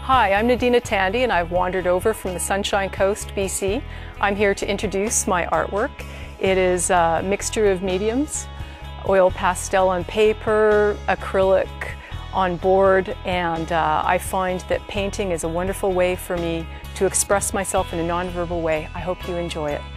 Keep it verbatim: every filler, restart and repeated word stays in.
Hi, I'm Nadina Tandy and I've wandered over from the Sunshine Coast, B C. I'm here to introduce my artwork. It is a mixture of mediums, oil pastel on paper, acrylic on board, and uh, I find that painting is a wonderful way for me to express myself in a nonverbal way. I hope you enjoy it.